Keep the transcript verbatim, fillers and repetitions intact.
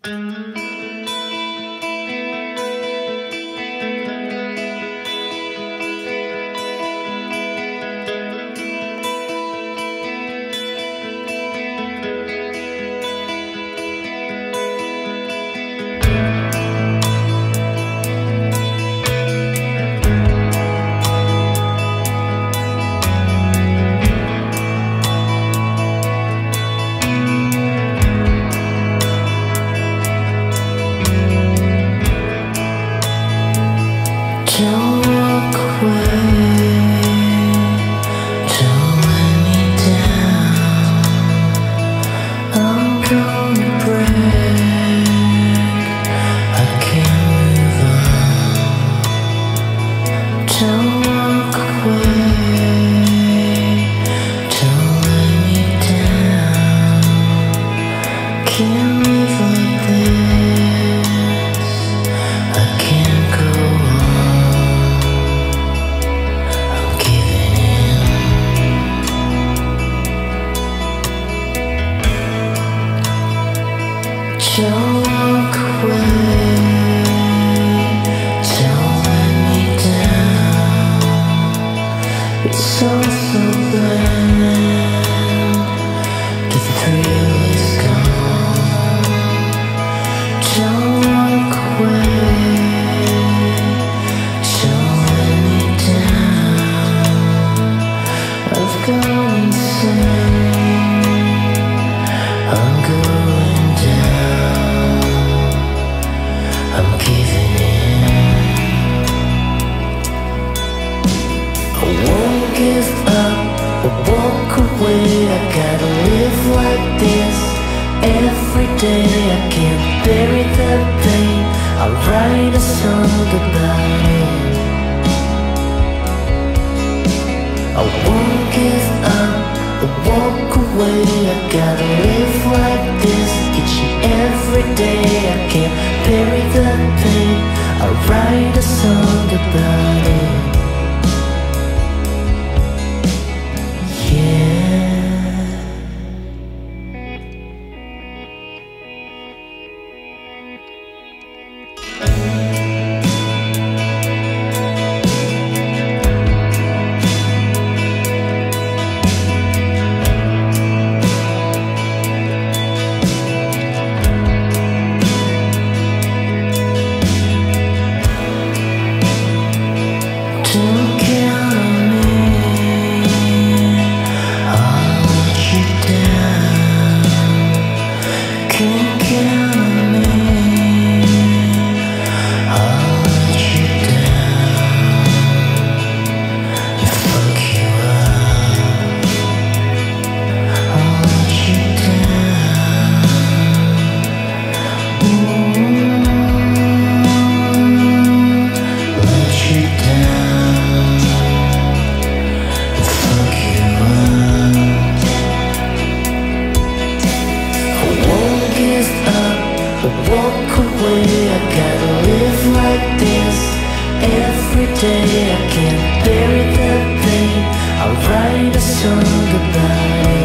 Don't walk away, don't let me down. I'm gonna break, I can't move on. Don't walk away, don't let me down. Can't live like this, I can't go on. Don't walk away, don't let me down. It's all so bland, the thrill is gone. Don't walk away, don't let me down. I've gone insane, I'm going down, I'm giving in. I won't give up or walk away. I gotta live like this every day. I can't bury the pain, I'll write a song about it. I won't give up or walk away. I gotta live like this each and every day. I can't bury the pain, I'll write a song about it. Don't count on me, I'll let you down. Can't count on me, I'll let you down. Fuck you up, I'll let you down. Ooh, let you down. Fuck you up. I won't give up or walk away. I gotta live like this every day. I can't bury the pain, I'll write a song about it.